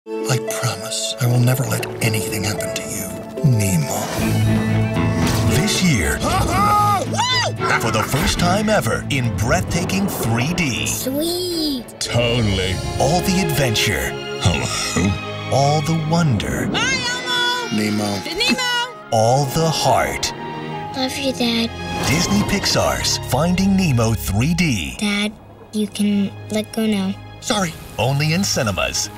I promise I will never let anything happen to you, Nemo. This year, for the first time ever in breathtaking 3D. Sweet. Totally. All the adventure. Hello. All the wonder. Hi, Elmo. Nemo. Nemo. All the heart. Love you, Dad. Disney Pixar's Finding Nemo 3D. Dad, you can let go now. Sorry. Only in cinemas.